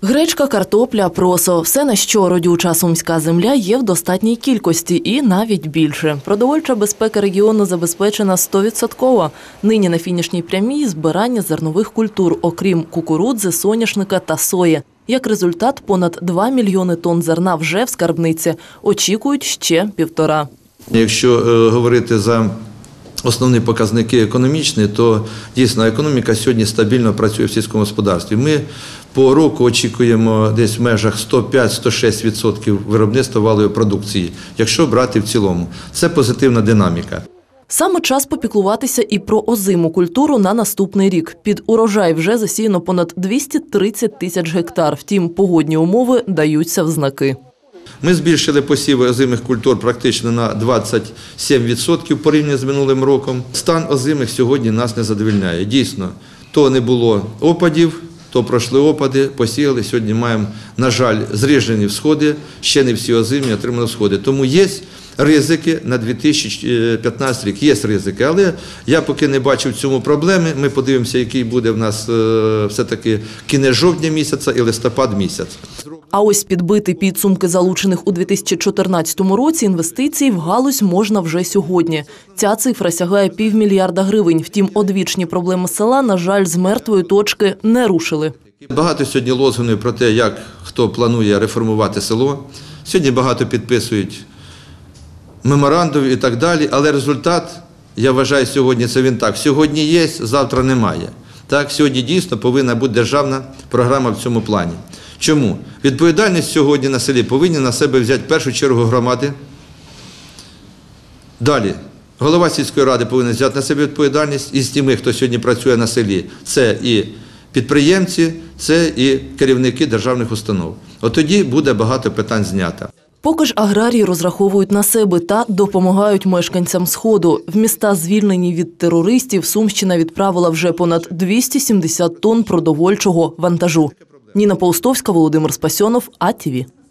Гречка, картопля, просо – все, на що родюча сумська земля, є в достатній кількості і навіть більше. Продовольча безпека регіону забезпечена 100%. Нині на фінішній прямій збирання зернових культур, окрім кукурудзи, соняшника та сої. Як результат, понад 2 мільйони тонн зерна вже в скарбниці. Очікують ще 1,5. Якщо говорити за основні показники економічні, то дійсно економіка сьогодні стабільно працює в сільському господарстві. Ми по року очікуємо десь в межах 105-106% виробництва валової продукції, якщо брати в цілому. Це позитивна динаміка. Саме час попіклуватися і про озиму культуру на наступний рік. Під урожай вже засіяно понад 230 тисяч гектар. Втім, погодні умови даються в знаки. Ми збільшили посіви озимих культур практично на 27% порівняно з минулим роком. Стан озимих сьогодні нас не задовольняє. Дійсно, то не було опадів, то пройшли опади, посіяли. Сьогодні маємо, на жаль, зріжені всходи, ще не всі озимі отримали всходи. Тому є ризики на 2015 рік, є ризики, але я поки не бачу в цьому проблеми. Ми подивимося, який буде в нас все-таки кінець жовтня місяця і листопад місяць. А ось підбити підсумки залучених у 2014 році інвестицій в галузь можна вже сьогодні. Ця цифра сягає $500 мільярда гривень. Втім, одвічні проблеми села, на жаль, з мертвої точки не рушили. Багато сьогодні лозунгів про те, як хто планує реформувати село. Сьогодні багато підписують меморандумів і так далі, але результат, я вважаю, сьогодні це він так. Сьогодні є, завтра немає. Так, сьогодні дійсно повинна бути державна програма в цьому плані. Чому? Відповідальність сьогодні на селі повинні на себе взяти в першу чергу громади. Далі, голова сільської ради повинен взяти на себе відповідальність із тими, хто сьогодні працює на селі. Це і підприємці, це і керівники державних установ. От тоді буде багато питань знято. Поки ж аграрії розраховують на себе та допомагають мешканцям Сходу. В міста, звільнені від терористів, Сумщина відправила вже понад 270 тонн продовольчого вантажу. Ніна Полстовська, Володимир Спасьонов, АТВ.